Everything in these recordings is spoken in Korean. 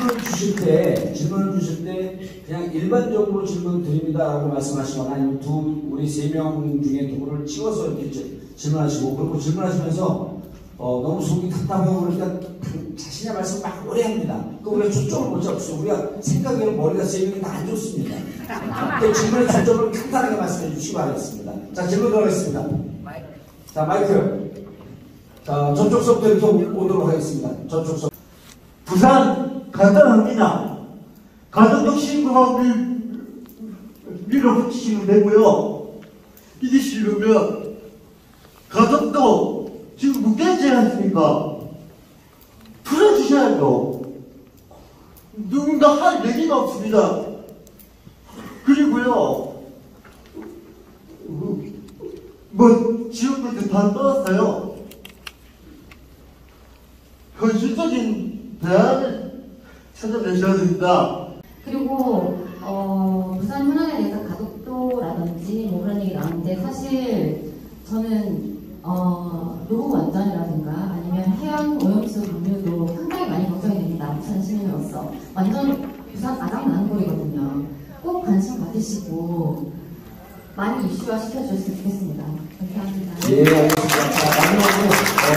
질문을 주실 때 그냥 일반적으로 질문 드립니다라고 말씀하시거나 아니면 우리 세 명 중에 누구를 찍어서 이렇게 질문하시고, 그리고 질문하시면서 너무 속이 답답하고 그러니까 자신의 말씀 막 오래 합니다. 그 우리가 초점을 못 잡죠. 우리가 생각에는 머리가 세 명이 다 안 좋습니다. 또 질문의 초점을 간단하게 말씀해 주시기 바라겠습니다. 자, 질문 들어가겠습니다. 자, 마이크. 자, 저쪽서부터 이렇게 오도록 하겠습니다. 저쪽서. 부산 간단합니다. 가덕동 신고가 밀어붙이시면 되고요. 이게 싫으면 가덕도 지금 묶여있지 않습니까? 풀어주셔야죠. 누군가 할 얘기가 없습니다. 그리고요, 지역분들 다 떠났어요. 현실적인 대안을 찾아내셔야 됩니다. 그리고 부산 현안에 대해서 가덕도라든지 뭐 그런 얘기 나오는데, 사실 저는 노후 완전이라든가 아니면 해양 오염수 방류도 상당히 많이 걱정이 됩니다. 부산 시민으로서 완전 부산 아장난골이거든요. 꼭 관심 가지시고 많이 이슈화 시켜주셨으면 좋겠습니다. 감사합니다. 예, 알겠습니다. 자,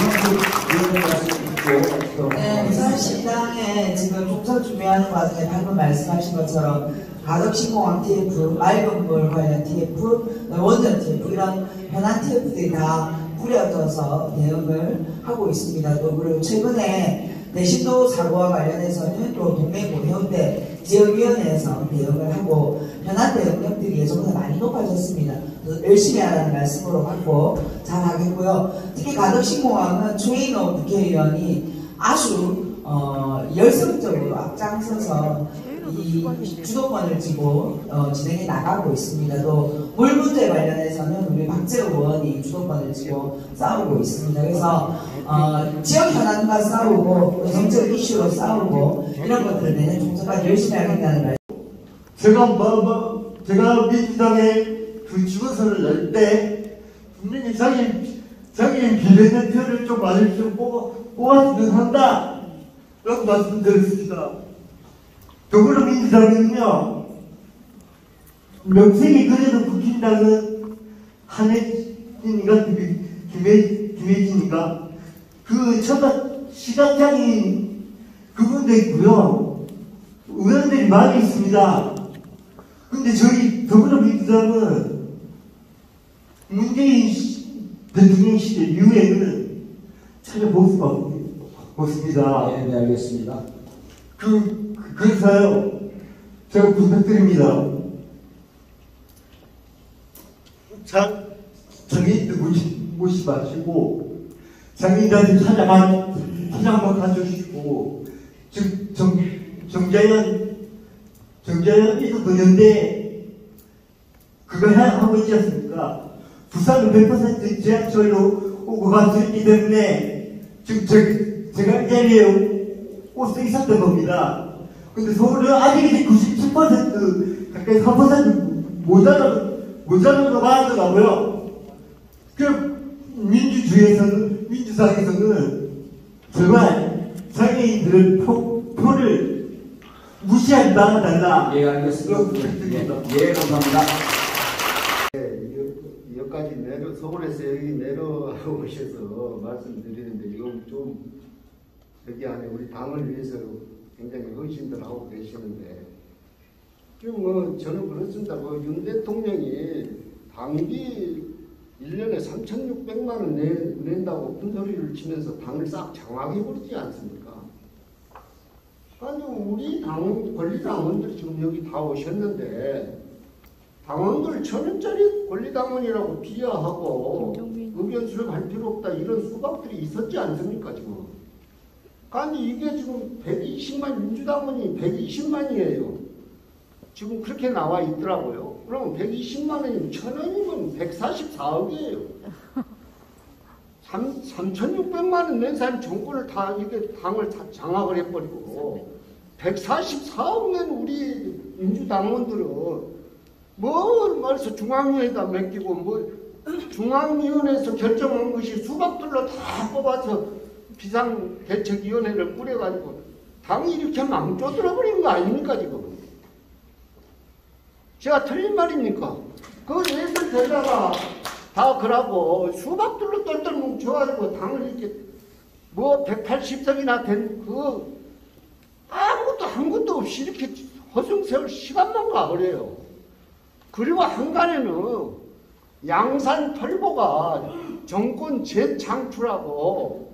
마지막으로 네, 부산시당에 지금 총선 준비하는 과정에 방금 말씀하신 것처럼 가덕신공항 TF, 맑은 물 관련 TF, 원전 TF 이런 현안 TF들이 다 꾸려져서 대응을 하고 있습니다. 또 그리고 최근에 대신도 사고와 관련해서는 또 동래구 해운대 지역위원회에서 대응을 하고 현안 대응력들이 예전보다 많이 높아졌습니다. 열심히 하라는 말씀으로 받고 잘 하겠고요. 특히 가덕신공항은 최인호 국회의원이 아주 열성적으로 앞장서서 이 주도권을 쥐고 진행해 나가고 있습니다. 또 물 문제 관련해서는 우리 박재우 의원이 주도권을 쥐고 싸우고 있습니다. 그래서 지역 현안과 싸우고 정책 이슈로 싸우고 이런 것들을 내년 총선까지 열심히 하겠다는 말. 제가 민주당의 그 주거서를 낼 때 분명히 자기 비례대 표를 좀 많이 좀 뽑았으면 한다 라고 말씀드렸습니다. 더불어민주당은요, 명색이 그래도 국힘당은 한혜진이가 김혜진이가 그 시각장애인 그분도 있고요, 의원들이 많이 있습니다. 근데 저희 더불어민주당은 문재인 대통령 시대 이후에는 찾아볼 수가 없습니다. 네, 알겠습니다. 그래서요, 제가 부탁드립니다. 장애인들 모시지 마시고, 장애인들한테 한번 가져주시고, 정자연 이도도연대, 그거 하고 있지 않습니까? 부산은 100% 지하철로 오고 갈 수 있기 때문에, 지금 제가 이 자리에 올 수 있었던 겁니다. 근데 서울은 아직 97% 가까이 4% 모자라고 하더라고요. 그 민주당에서는 정말 장애인들의 표를 무시하지 말아달라. 예, 알겠습니다. 예, 감사합니다. 여기까지 서울에서 여기 내려오셔서 말씀드리는데, 이건 좀 여기 안에 우리 당을 위해서 굉장히 헌신들 하고 계시는데, 지금 저는 그렇습니다. 윤 대통령이 당비 1년에 3,600만 원 낸다고 큰 소리를 치면서 당을 싹 장악해버리지 않습니까? 아니, 우리 권리당원들이 지금 여기 다 오셨는데, 당원들 1,000원짜리 권리당원이라고 비하하고 의견 수렴할 필요 없다, 이런 수박들이 있었지 않습니까, 지금? 아니, 이게 지금 120만, 민주당원이 120만이에요. 지금 그렇게 나와 있더라고요. 그럼 120만 원이면 1,000원이면 144억이에요. 3,600만 원 낸 사람 정권을 다, 이게 당을 다 장악을 해버리고, 144억 낸 우리 민주당원들은 말해서 중앙위에다 맡기고, 중앙위원회에서 결정한 것이 수박들로 다 뽑아서 비상대책위원회를 꾸려가지고 당이 이렇게 망쳐들어버린 거 아닙니까 지금? 제가 틀린 말입니까? 그 애들 데다가 다 그러고 수박들로 똘똘 뭉쳐가지고 당을 이렇게 뭐 180석이나 된 그 아무것도 한 것도 없이 이렇게 허송세월 시간만 가버려요. 그리고 한간에는 양산 털보가 정권 재창출하고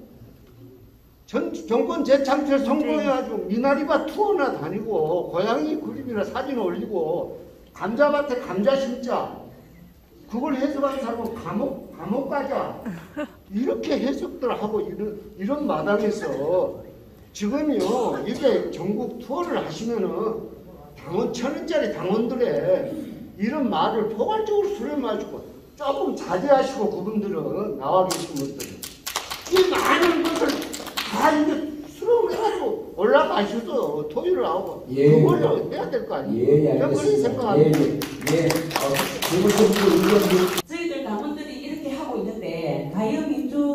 정권 재창출 성공해가지고 미나리바 투어나 다니고 고양이 그림이나 사진 올리고 감자밭에 감자 심자 그걸 해석한 사람은 감옥 가자 이렇게 해석들 하고 이런 마당에서 지금요 이게 전국 투어를 하시면은 당원 1000원짜리 당원들의 이런 말을 포괄적으로 수렴해가지고 조금 자제하시고 그분들은 나와 계신 분들은 이 많은 것을 다 이제 수렴해가지고 올라가셔서 토의를 하고 그걸 해야 될 거 아니에요? 저는 그런 생각합니다. 저희들 당원들이 이렇게 하고 있는데 과연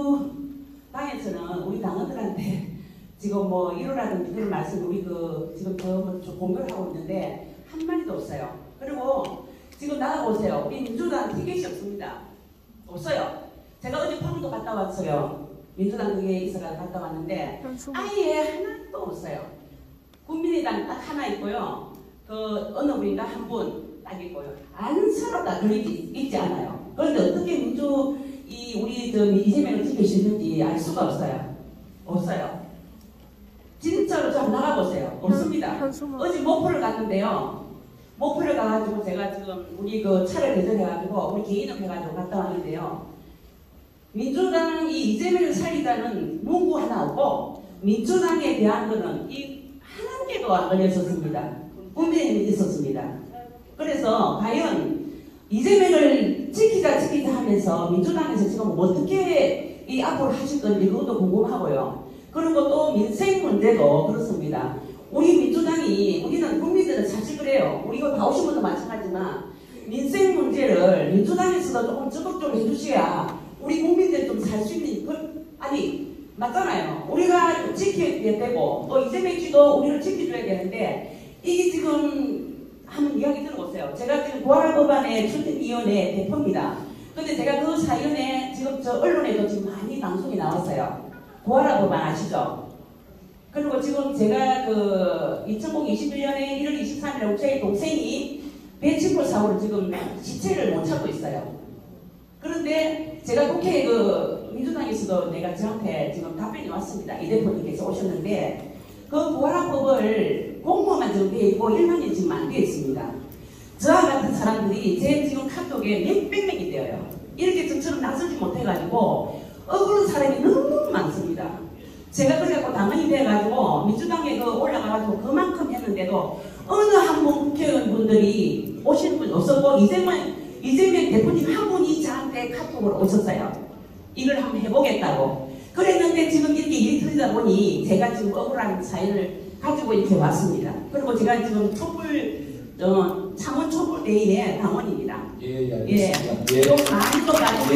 민주당에서는 우리 당원들한테 지금 뭐 이러라든지 그런 말씀 우리 지금 좀 공격을 하고 있는데 한마디도 없어요. 그리고 지금 나가보세요. 우리 민주당 티켓이 없습니다. 없어요. 제가 어제 포항도 갔다 왔어요. 민주당 그게 있어서 갔다 왔는데 아예 하나도 없어요. 국민의당 딱 하나 있고요. 어느 분인가 한 분 딱 있고요. 안쓰럽다 그런 게 있지 않아요. 그런데 어떻게 우리 이재명을 지키시는지 알 수가 없어요. 없어요. 진짜로 좀 나가보세요. 없습니다. 어제 목포를 갔는데요. 목포를 가가지고 제가 지금 우리 차를 대전해가지고 우리 개인을 해가지고 갔다 왔는데요. 민주당이 이재명을 살리자는 문구 하나 없고 민주당에 대한 거는 한 개도 안 걸렸었습니다. 국민의힘이 있었습니다. 그래서 과연 이재명을 지키자 하면서 민주당에서 지금 어떻게 앞으로 하실 건지 그것도 궁금하고요. 그리고 또 민생 문제도 그렇습니다. 우리 민주당이 우리는 국민들은 사실 그래요. 우리 이거 다 오신 분도 마찬가지지만 민생 문제를 민주당에서도 조금 적극적으로 해주셔야 우리 국민들 좀 살 수 있는 아니 맞잖아요. 우리가 지켜야 되고 또 이재명 씨도 우리를 지켜줘야 되는데 이게 지금 한번 이야기 들어보세요. 제가 지금 고아라법안의 추진위원회 대표입니다. 근데 제가 그 사연에 지금 저 언론에도 지금 많이 방송이 나왔어요. 고아라법안 아시죠? 그리고 지금 제가 2021년에 1월 23일에 제 동생이 배치골 사고로 지금 시체를 못 찾고 있어요. 그런데 제가 국회 민주당에서도 내가 저한테 지금 답변이 왔습니다. 이 대표님께서 오셨는데 그 고아라법을 공무원만 지금 되어 있고 1만이 지금 안 되어 있습니다. 저와 같은 사람들이 제 지금 카톡에 몇백 명이 되어요. 이렇게 저처럼 나서지 못해가지고 억울한 사람이 너무 많습니다. 제가 그래갖고 당원이 돼가지고 민주당에 올라가가지고 그만큼 했는데도 어느 한 분 국회의원분들이 오시는 분이 없었고 이재명 대표님 한 분이 저한테 카톡으로 오셨어요. 이걸 한번 해보겠다고. 그랬는데 지금 이렇게 일이 터지다 보니 제가 지금 억울한 사연을 가지고 이렇게 왔습니다. 그리고 제가 지금 창원 촛불대의의 당원입니다. 알겠습니다. 좀 많이 또 가지고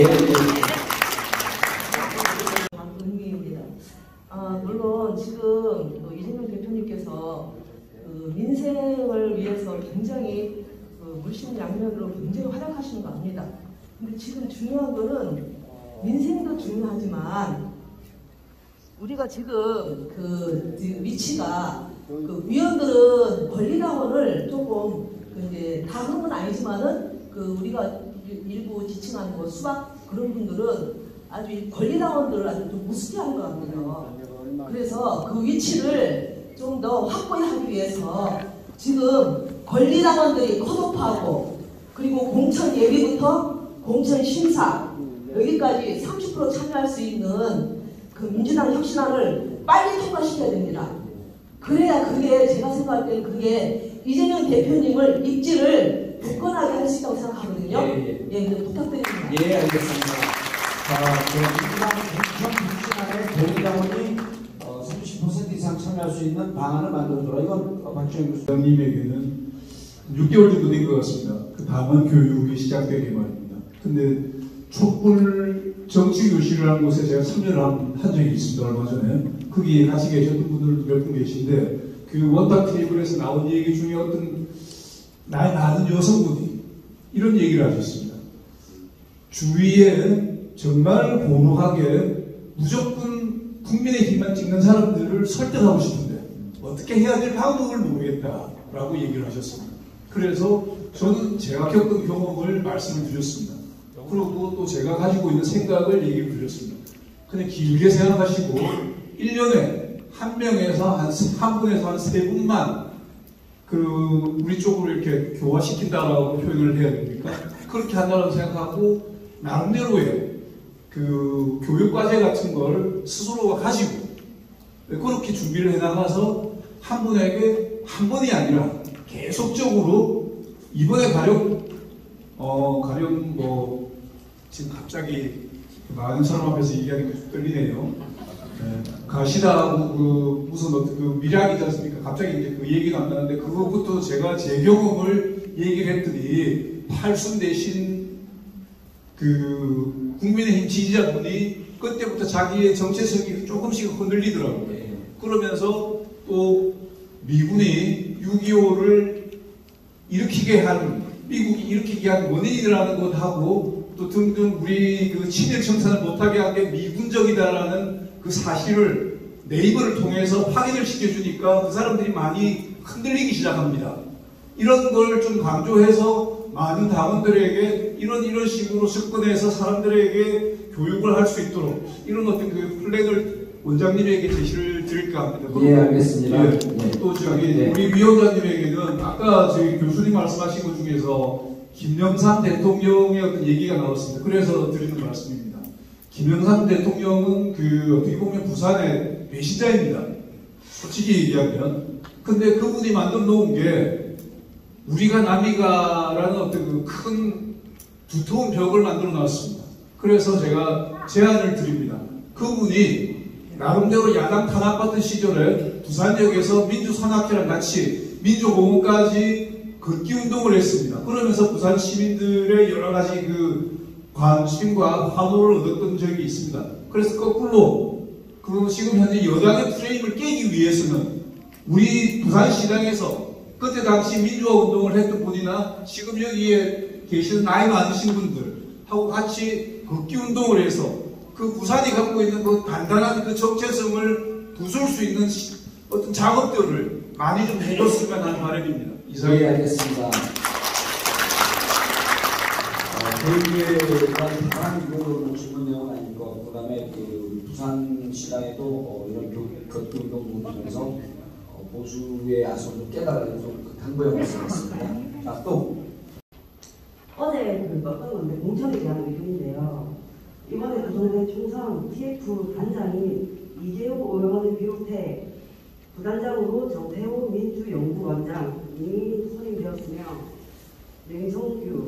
박은미입니다. 물론 지금 이재명 대표님께서 민생을 위해서 굉장히 물심양면으로 굉장히 활약하시는 거 압니다. 근데 지금 중요한 거는 민생도 중요하지만 우리가 지금 위치가 위원들은 권리당원을 조금 이제 다 그런 건 아니지만은 우리가 일부 지칭하는 수박 그런 분들은 아주 권리당원들을 아주 좀 우습게 하는 것 같고요. 그래서 그 위치를 좀 더 확보하기 위해서 지금 권리당원들이 컷오프하고 그리고 공천 예비부터 공천 심사 여기까지 30% 참여할 수 있는 민주당 혁신안을 빨리 통과시켜야 됩니다. 그래야 그게 제가 생각할 때는 그게 이재명 대표님을 입지를 굳건하게 할 수 있다고 생각하거든요. 부탁드립니다. 알겠습니다. 민주당 공천 혁신안에 동의당원이 30% 이상 참여할 수 있는 방안을 만들어주라. 이건 박지원 교수. 장님에게는 6개월 정도 된 것 같습니다. 그 당원 교육이 시작되기 말입니다. 근데 촛불 정치교실을 한 곳에 제가 참여를 한 적이 있습니다. 얼마 전에. 거기에 같이 계셨던 분들도 몇 분 계신데 그 원탁 테이블에서 나온 얘기 중에 어떤 나이 많은 여성분이 이런 얘기를 하셨습니다. 주위에 정말 고루하게 무조건 국민의힘만 찍는 사람들을 설득하고 싶은데 어떻게 해야 될 방법을 모르겠다라고 얘기를 하셨습니다. 그래서 저는 제가 겪은 경험을 말씀을 드렸습니다. 그리고 또 제가 가지고 있는 생각을 얘기를 드렸습니다. 그냥 길게 생각하시고 1년에 한 명에서 한 분에서 한 세 분만 우리 쪽으로 이렇게 교화시킨다라고 표현을 해야 됩니까? 그렇게 한다고 생각하고 나름대로의 교육과제 같은 걸 스스로가 가지고 그렇게 준비를 해나가서 한 분에게 한 번이 아니라 계속적으로 이번에 가령 지금 갑자기 많은 사람 앞에서 얘기하는 게 좀 떨리네요. 가시다하고 무슨 미략이지 않습니까? 갑자기 이제 그 얘기가 안 나는데 그것부터 제가 제 경험을 얘기를 했더니 팔순 대신 국민의힘 지지자분이 그때부터 자기의 정체성이 조금씩 흔들리더라고요. 그러면서 또 미군이 6.25를 미국이 일으키게 한 원인이라는 것하고 또 등등 우리 친일 청산을 못하게 한 게 미군적이다라는 그 사실을 네이버를 통해서 확인을 시켜주니까 그 사람들이 많이 흔들리기 시작합니다. 이런 걸 좀 강조해서 많은 당원들에게 이런 식으로 접근해서 사람들에게 교육을 할 수 있도록 이런 어떤 플랜을 원장님에게 제시를 드릴까 합니다. 예, 알겠습니다. 예, 또 우리 위원장님에게는 아까 저희 교수님 말씀하신 것 중에서 김영삼 대통령의 어떤 얘기가 나왔습니다. 그래서 드리는 말씀입니다. 김영삼 대통령은 어떻게 보면 부산의 배신자입니다. 솔직히 얘기하면. 근데 그분이 만들어 놓은 게 우리가 남이가라는 어떤 큰 두터운 벽을 만들어 놨습니다. 그래서 제가 제안을 드립니다. 그분이 나름대로 야당 탄압받던 시절에 부산역에서 민주산악회랑 같이 민주공원까지 걷기 운동을 했습니다. 그러면서 부산 시민들의 여러 가지 관심과 환호를 얻었던 적이 있습니다. 그래서 거꾸로 지금 현재 여당의 프레임을 깨기 위해서는 우리 부산시당에서 그때 당시 민주화 운동을 했던 분이나 지금 여기에 계시는 나이 많으신 분들하고 같이 걷기 운동을 해서 부산이 갖고 있는 단단한 정체성을 부술 수 있는 어떤 작업들을 많이 좀 해줬으면 하는 바람입니다. 예, 알겠습니다. 대의에 대한 다양한 질문 내용은 아닌 것 같고, 그 다음에 부산시당에도 이런 걷기 운동을 통해서 보수의 아성을 깨달아서 당부해 말씀했습니다. 자, 또 어제 어떤 건데 공천에 대한 의견인데요. 이번에 구성된 총선 TF 단장인 이재호 의원을 비롯해 부단장으로 정태호 민주연구원장이 선임되었으며 명성규,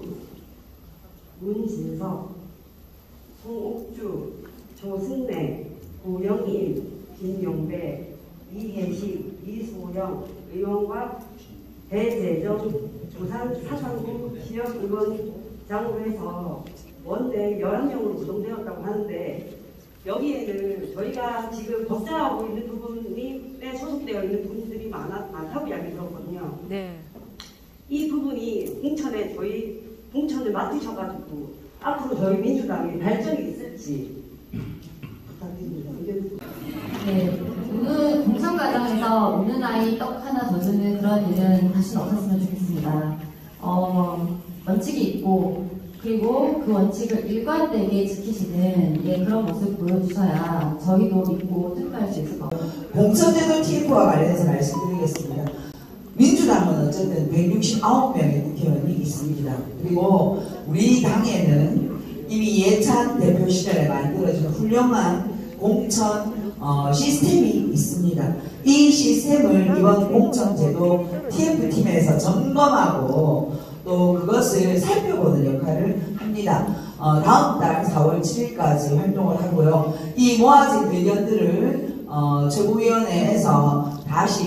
문진석, 송옥주, 조승래, 고영인, 김용배, 이혜식, 이소영 의원과 배재정 부산 사상구 지역의원장으로 해서 원내 11명으로 구성되었다고 하는데 여기에는 저희가 지금 걱정하고 있는 부분에 소속되어 있는 분들이 많다고 이야기 들었거든요. 네. 이 부분이 저희 공천을 맡으셔가지고 앞으로 저희 민주당의 발전이 있을지 부탁드립니다. 네, 오늘 공천 과정에서 우는 아이 떡 하나 더 주는 그런 일은 다시는 없었으면 좋겠습니다. 원칙이 있고 그리고 그 원칙을 일관되게 지키시는 그런 모습 보여주셔야 저희도 믿고 투표할 수 있을 것 같아요. 공천제도 TF와 관련해서 말씀드리겠습니다. 민주당은 어쨌든 169명의 국회의원이 있습니다. 그리고 우리 당에는 이미 예찬 대표 시절에 만들어진 훌륭한 공천 시스템이 있습니다. 이 시스템을 이번 공천제도 TF팀에서 점검하고 또 그것을 살펴보는 역할을 합니다. 다음 달 4월 7일까지 활동을 하고요. 이 모아진 의견들을 최고위원회에서 다시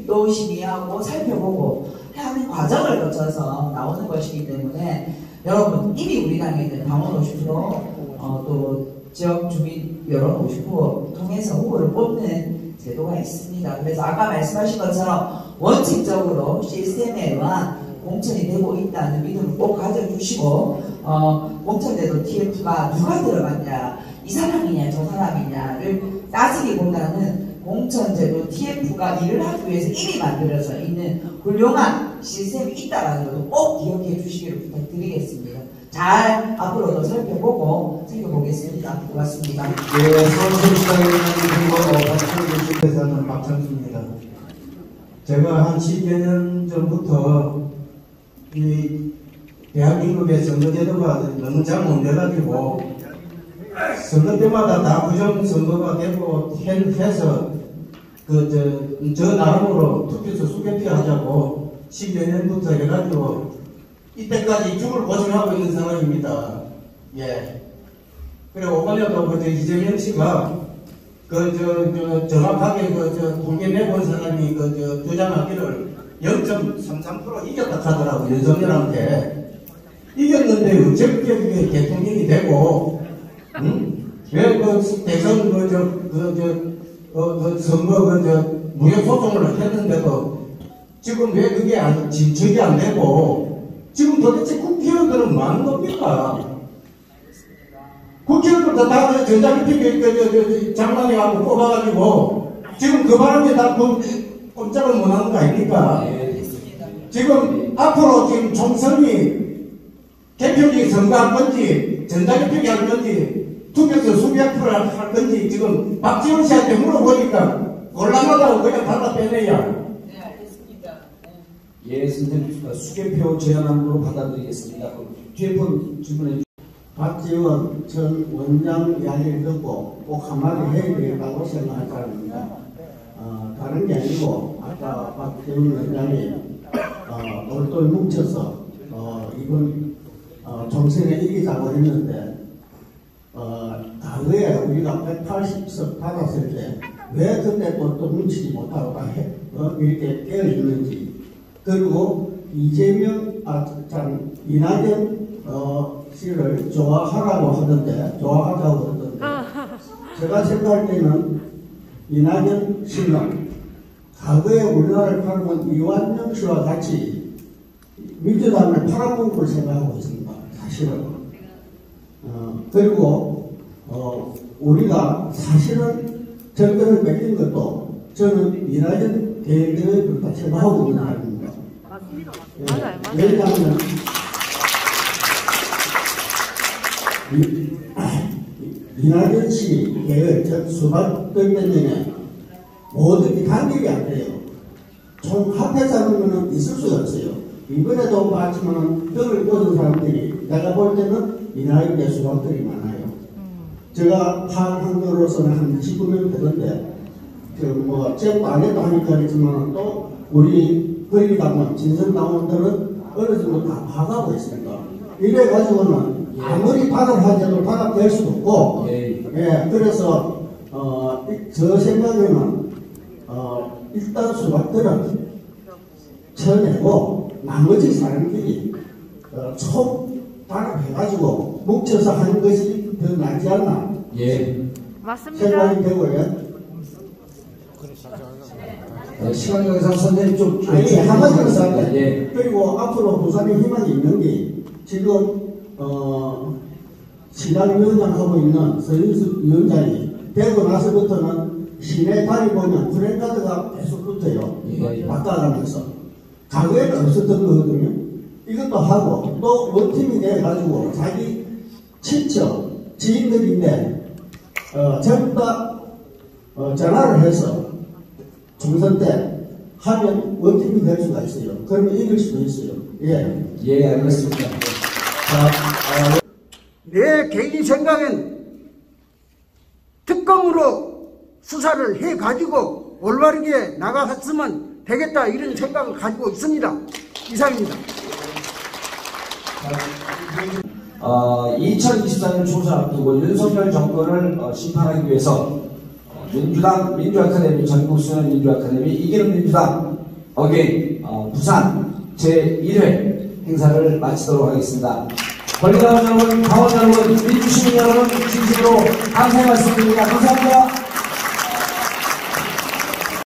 또 심의하고 살펴보고 하는 과정을 거쳐서 나오는 것이기 때문에 여러분 이미 우리 당에는 당원 50% 또 지역 주민 여론 50% 통해서 후보를 뽑는 제도가 있습니다. 그래서 아까 말씀하신 것처럼 원칙적으로 시스템에 의한 공천이 되고 있다는 믿음을 꼭 가져주시고 공천제도 TF가 누가 들어갔냐 이 사람이냐 저 사람이냐를 따지기보다는 공천제도 TF가 일을 하기 위해서 이미 만들어져 있는 훌륭한 시스템이 있다는 것도 꼭 기억해 주시기를 부탁드리겠습니다. 잘 앞으로도 살펴보고 챙겨보겠습니다. 고맙습니다. 예, 서울시장님 그리고 박창수입니다. 제가 한 10여 년 전부터 이 대한민국의 선거제도가 너무 잘못돼가지고 선거 때마다 다 부정선거가 되고 해서 저 나름으로 투표소 수개표 하자고 10여 년부터 해가지고 이때까지 죽을 고생하고 있는 상황입니다. 예. 그리고 오늘도 이재명 씨가 정확하게 통계 내본 사람이 주장하기를 0.33% 이겼다 하더라고, 윤석열한테. 이겼는데 어차피 그게 대통령이 되고, 응? 왜 대선 선거 무효소송을 했는데도 지금 왜 그게 진척이 안 되고, 지금 도대체 국회의원들은 뭐 하는 겁니까? 국회의원들 다 전자기표 장관해가지고 뽑아가지고 지금 그 바람에 다 꼼짝을 못 하는 거 아닙니까? 지금 앞으로 지금 총선이 개표기 선거할 건지 전자기표기 할 건지 투표소 수비표를 할 건지 지금 박지원 씨한테 물어보니까 곤란하다고 그냥 받아 빼내야. 네, 알겠습니다. 예, 선생님 수개표 제안함으로 받아들이겠습니다. 뒤에 질문해 주시죠. 박지원 전 원장 이야기를 듣고 꼭 한마디 해야 되겠다고 생각할 사람입니다. 다른 게 아니고 아까 박지원 원장이 돌돌 뭉쳐서 이번 총선에 이기자고 했는데 과거에 우리가 180석 받았을 때 왜 그때 또 뭉치지 못하고 이렇게 깨어있는지, 그리고 이낙연 씨를 좋아하라고 하던데, 좋아하자고 하던데, 제가 생각할 때는 이낙연 씨는 과거에 우리나라를 팔아본 이완영 씨와 같이 민주당을 팔아본 걸 생각하고 있습니다. 사실은. 그리고 우리가 사실은 정권을 뺏긴 것도 저는 이낙연 대행들을 그렇다 생각하고 있는 사람입니다. 맞습니다. 왜냐하면 이낙연 씨 계열, 즉 수박들 때문에 모든 단결이 안 돼요. 총 합해서 하면 있을 수가 없어요. 이번에도 봤지만 등을 꽂은 사람들이 내가 볼 때는 이낙연의 수박들이 많아요. 제가 파악한 거로서는 한 19명 되던데 잽도 안 해도 하니까 그렇지만 또 우리 거리당원, 진성당원들은 어느 정도 다 파악하고 있습니다. 이래가지고는 아무리 파악하자도 파악될 수도 없고, 예, 그래서 저 생각에는 일단 수박들은 쳐내고 나머지 사람들이 단합해가지고 뭉쳐서 하는 것이 더 낫지 않나? 예. 맞습니다. 생각이 되고요. 시간 관계상 선생님 좀 아니, 한마디로 습니다. 예. 그리고 앞으로 부산에 희망이 있는 게 지금 시장위원장 하고 있는 서윤수 위원장이 되고 나서부터는 시내 다니보면 프랜카드가 계속 붙어요. 바꿔가면서. 과거에는 없었던 거거든요. 이것도 하고 또 원팀이 돼가지고 자기 친척 지인들인데 전부 다 전화를 해서 총선 때 하면 원팀이 될 수가 있어요. 그러면 이길 수도 있어요. 예. 예, 알겠습니다. 내 개인 생각엔 특검으로 수사를 해가지고 올바르게 나갔으면 되겠다, 이런 생각을 가지고 있습니다. 이상입니다. 2024년 총선 앞두고 윤석열 정권을 심판하기 위해서 민주당 민주아카데미 전국수련 민주아카데미 이기는 민주당 어게인 부산 제1회 행사를 마치도록 하겠습니다. 권리당원 여러분, 당원 여러분, 민주시민 여러분 진심으로 감사의 말씀드립니다. 감사합니다.